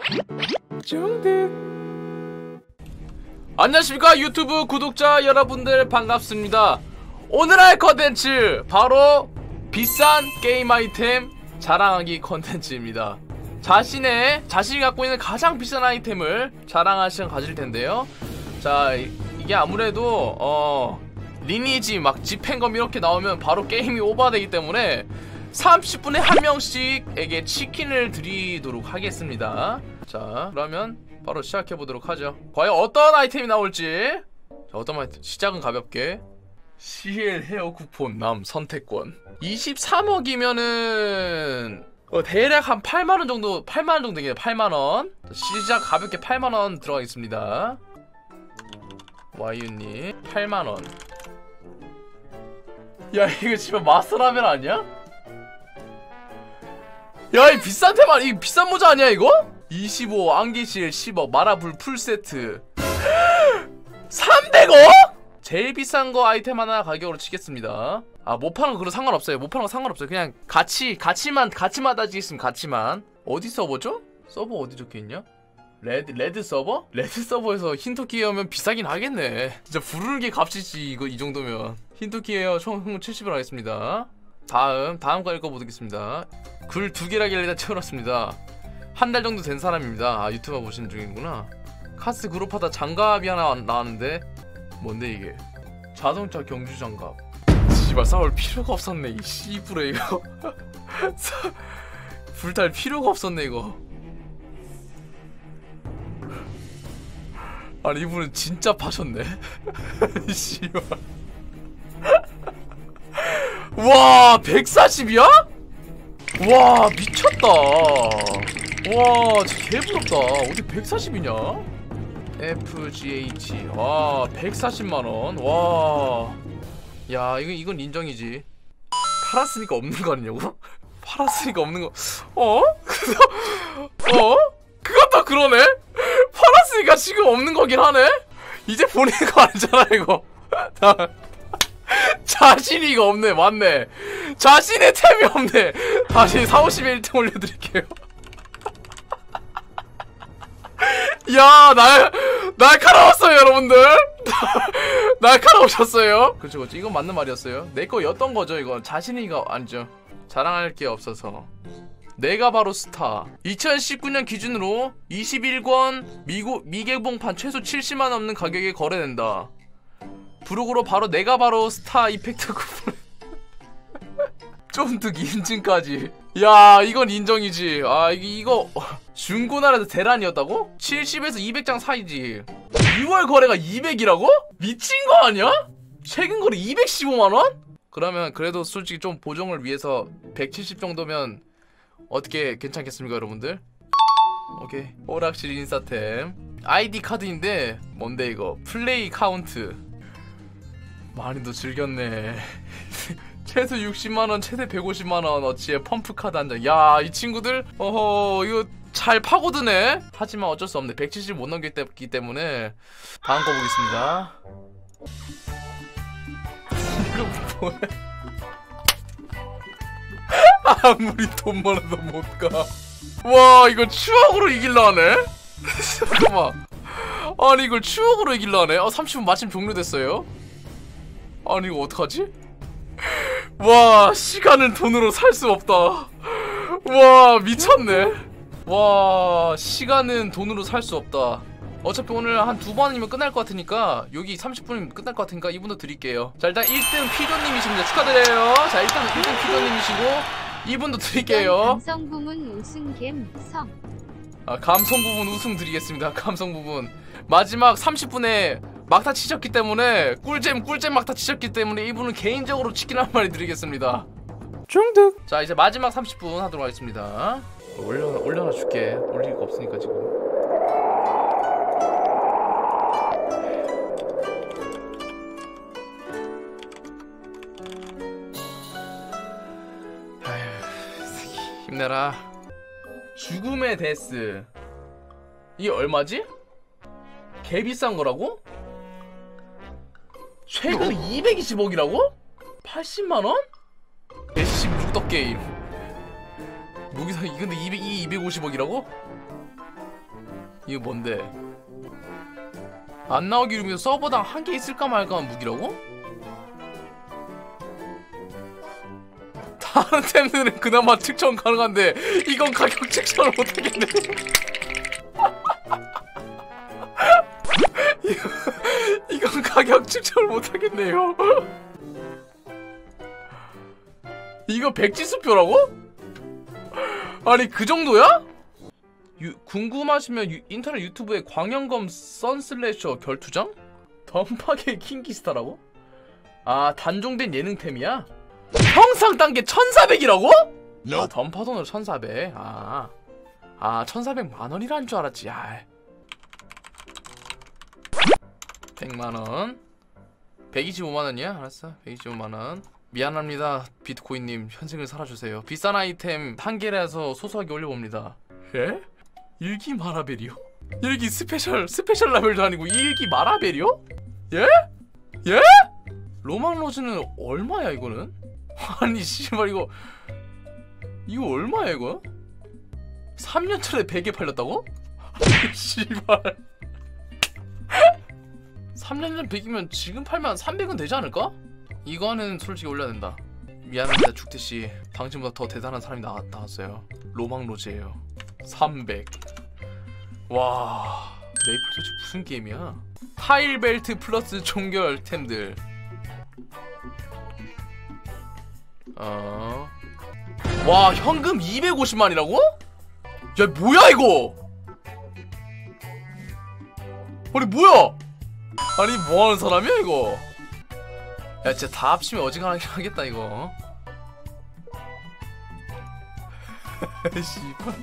안녕하십니까 유튜브 구독자 여러분들, 반갑습니다. 오늘 할 컨텐츠 바로 비싼 게임 아이템 자랑하기 컨텐츠입니다. 자신이 갖고 있는 가장 비싼 아이템을 자랑할 시간 가질 텐데요. 자, 이게 아무래도 리니지 막 집행검 이렇게 나오면 바로 게임이 오버되기 때문에 30분에 한 명씩에게 치킨을 드리도록 하겠습니다. 자, 그러면 바로 시작해보도록 하죠. 과연 어떤 아이템이 나올지. 자, 어떤 아이템? 시작은 가볍게. CL 헤어 쿠폰 남 선택권 23억이면은 대략 한 8만원 정도, 8만원 정도겠네. 8만원. 시작 가볍게 8만원 들어가겠습니다. 와이유님 8만원. 야, 이거 집에 마스터라면 아니야? 야, 이 비싼 테마, 이 비싼 모자 아니야 이거? 25 안개실 10억 마라불 풀세트 300억? 제일 비싼 거 아이템 하나 가격으로 치겠습니다. 아, 못 파는 거 그거 상관없어요. 못 파는 거 상관없어요. 그냥 가치만 따지겠습니다. 가치만. 어디 서버죠? 서버 어디 적혀있냐? 레드 서버? 레드 서버에서 힌토키 에어면 비싸긴 하겠네. 진짜 부르는 게 값이지 이거, 이 정도면. 힌토키 에어 총 70을 하겠습니다. 다음 거 읽어보겠습니다. 글 2개라길래 일단 채워놨습니다. 한 달 정도 된 사람입니다. 아, 유튜버 보시는 중이구나. 카스 그룹하다 장갑이 하나 나왔는데 뭔데 이게? 자동차 경주 장갑. 씨발, 싸울 필요가 없었네 이 씨부레 이거. 불탈 필요가 없었네 이거. 아니, 이분은 진짜 파셨네. 씨발. 와, 140이야? 와, 미쳤다. 와, 진짜 개부럽다. 어디 140이냐? FGH. 와, 140만원. 와, 야, 이건 인정이지. 팔았으니까 없는 거 아니냐고? 팔았으니까 없는 거. 그것도 그러네? 팔았으니까 지금 없는 거긴 하네? 이제 보낸 거 아니잖아 이거. 자신이 이거 없네. 맞네. 자신의 템이 없네. 다시 450에 1등 올려드릴게요. 야, 날카로웠어요 여러분들. 날카로우셨어요. 그렇죠. 이건 맞는 말이었어요. 내 거였던 거죠. 이건 자신이 이거 아니죠. 자랑할 게 없어서. 내가 바로 스타. 2019년 기준으로 21권 미개봉판 최소 70만 넘는 가격에 거래된다. 부록으로 바로 내가 바로 스타 이펙트 쿠폰. 쫀득 인증까지. 야, 이건 인정이지. 아, 이거 중고나라에서 대란이었다고? 70에서 200장 사이지. 6월 거래가 200이라고? 미친 거 아니야? 최근 거래 215만원? 그러면 그래도 솔직히 좀 보정을 위해서 170 정도면 어떻게 괜찮겠습니까 여러분들? 오케이. 오락실 인싸템 아이디 카드인데 뭔데 이거? 플레이 카운트. 많이도 즐겼네. 최소 60만원, 최대 150만원 어치의 펌프카드 한 장. 야, 이 친구들 어허, 이거 잘 파고드네. 하지만 어쩔 수 없네. 170 못 넘겼기 때문에 다음 거 보겠습니다. 이거 뭐야? 아무리 돈 많아도 못 가. 와, 이거 추억으로 이길라 하네? 잠깐만. 아니, 이걸 추억으로 이길라 하네? 30분 마침 종료됐어요? 아니, 이거 어떡하지? 와, 시간을 돈으로 살 수 없다. 와, 미쳤네. 와, 시간은 돈으로 살 수 없다. 어차피 오늘 한 2번이면 끝날 것 같으니까, 여기 30분이면 끝날 것 같으니까 이분도 드릴게요. 자, 일단 1등 피조님이십니다. 축하드려요. 자, 일단 1등 피조님이시고 이분도 드릴게요. 감성 부문 우승 갬성. 아, 감성 부분 우승 드리겠습니다. 감성 부분. 마지막 30분에 막타 치셨기 때문에 꿀잼 막타 치셨기 때문에 이분은 개인적으로 치킨 한 마리 드리겠습니다. 중득. 자, 이제 마지막 30분 하도록 하겠습니다. 올려놔 줄게. 올릴 거 없으니까 지금. 아휴, 힘내라. 죽음의 데스. 이게 얼마지? 개 비싼 거라고? 최근 220억이라고? 80만원? 116덕 게임. 무기상 근데 250억이라고? 이거 뭔데? 안 나오기로 위해서 서버당 한 개 있을까 말까 한 무기라고? 다른 템들은 그나마 측정 가능한데 이건 가격 측정을 못하겠네. 이건 가격 측정을 못하겠네요. 이거 백지수표라고? 아니 그 정도야? 궁금하시면 인터넷 유튜브에 광영검 선슬래셔 결투장? 덤파게 킹기스타라고? 아 단종된 예능템이야? 형상 단계 1400이라고? 아 덤파돈으로 1400. 아 1400만원이라는 줄 알았지. 100만원 125만원이야? 알았어 125만원. 미안합니다 비트코인님 현생을 살아주세요. 비싼 아이템 한 개라서 소소하게 올려봅니다. 예? 일기 마라벨이요? 일기 스페셜 라벨도 아니고 일기 마라벨이요? 예? 예? 로망로즈는 얼마야 이거는? 아니 씨발 이거 얼마야 이거? 3년전에 100에 팔렸다고? 씨발 3년 전 100이면 지금 팔면 300은 되지 않을까? 이거는 솔직히 올려야 된다. 미안합니다 죽태씨 당신보다 더 대단한 사람이 나왔어요. 로망로즈예요. 300. 와 메이플 도대체 무슨 게임이야? 타일벨트 플러스 종결템들. 와 현금 250만이라고? 야 뭐야 이거? 아니 뭐야? 아니 뭐하는 사람이야 이거? 야 진짜 다 합치면 어지간하게 하겠다 이거. 씨발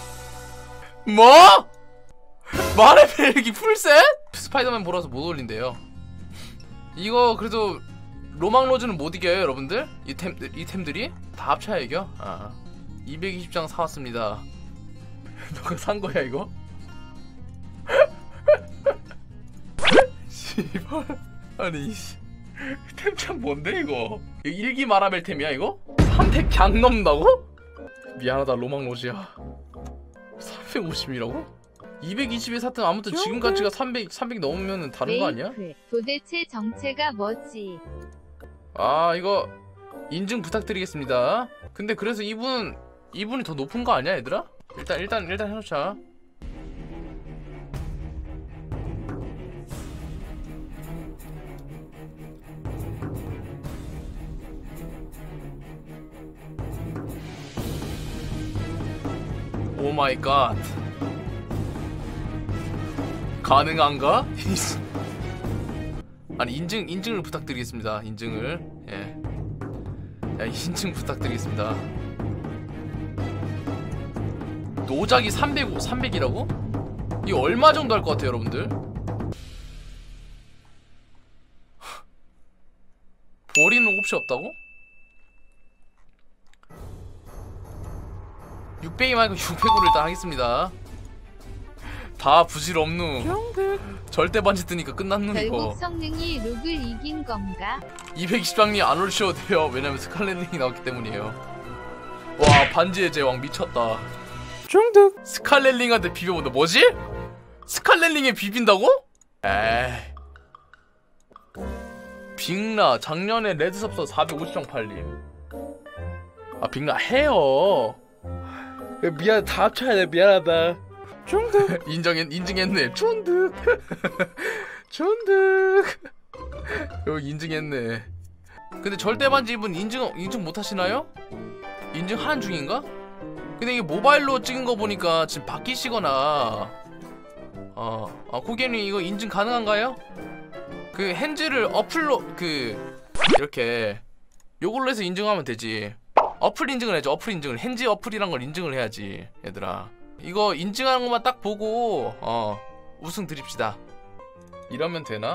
뭐? 마레벨기 풀셋? 스파이더맨 보러서 못 올린대요. 이거 그래도 로망로즈는 못 이겨요 여러분들? 이 템들이 다 합쳐야 이겨? 220장 사왔습니다. 너가 산 거야 이거? 씨발 아니 템참 뭔데 이거? 이거 일기 마라벨 템이야 이거? 300 강 넘는다고? 미안하다 로망로즈야. 350이라고? 220에 샀던 아무튼 지금 가치가 300 넘으면 다른 거 아니야? 도대체 정체가 뭐지? 이거 인증 부탁드리겠습니다. 근데 그래서 이분이 더 높은 거 아니야 얘들아? 일단 해놓자. 오 마이 갓. 가능한가? 아니 인증을 부탁드리겠습니다. 인증을. 예. 야 인증 부탁드리겠습니다. 노작이 300이라고? 이거 얼마 정도 할 것 같아요 여러분들? 버리는 옵션 없다고? 600이 말고 600으로 일단 하겠습니다. 다 부질없누. 절대 반지 뜨니까 끝났누 이거. 결국 성능이 룩을 이긴 건가? 220장님 안 올리셔도 돼요. 왜냐면 스칼렛링이 나왔기 때문이에요. 와 반지의 제왕 미쳤다. 중득. 스칼렛링한테 비벼본다. 뭐지? 스칼렛링에 비빈다고? 에이. 빅라 작년에 레드섭서 450장 팔림. 빅라 해요. 미안 다 합쳐야 돼. 미안하다. 쫀득. 인증했네. 쫀득. 쫀득. 여기 인증했네. 근데 절대 반지 이분 인증 못 하시나요? 인증하는 중인가? 근데 이게 모바일로 찍은 거 보니까 지금 바뀌시거나 고객님 이거 인증 가능한가요? 그 핸즈를 어플로 이렇게 요걸로 해서 인증하면 되지. 어플 인증을 해줘. 어플 인증을. 핸즈 어플이란 걸 인증을 해야지 얘들아. 이거 인증하는 것만 딱 보고 우승 드립시다. 이러면 되나?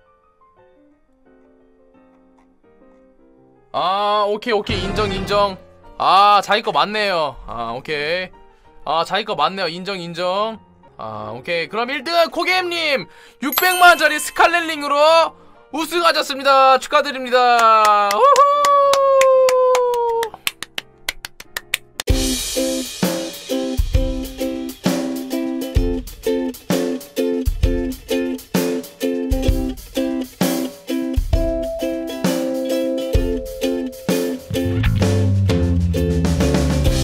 오케이 인정. 자기 거 맞네요. 오케이. 자기 거 맞네요. 인정. 오케이. 그럼 1등은 코게임님 600만원짜리 스칼렛링으로 우승하셨습니다. 축하드립니다. 우후!